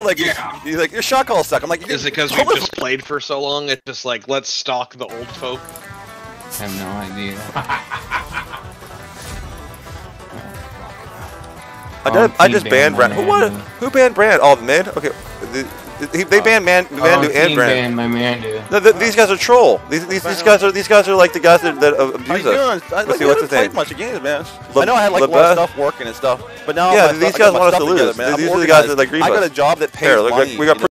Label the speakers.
Speaker 1: like, he's like, your shot call suck. I'm like,
Speaker 2: is it because we've just played for so long? It's just like, let's stalk the old folk.
Speaker 3: I have no idea.
Speaker 1: I just banned Brand. Who banned Brand? Oh, mid. Okay, they banned Mandu and Brand.
Speaker 3: My Mandu.
Speaker 1: No, these guys are troll. These guys are like the guys that abuse us. Let's see what's his name.
Speaker 4: Much games, man. I know I had like a lot of stuff working and stuff, but now
Speaker 1: yeah, these guys want us to lose.
Speaker 4: Man.
Speaker 1: These are the guys that like grieve us.
Speaker 4: I got a job that pays money.
Speaker 1: We got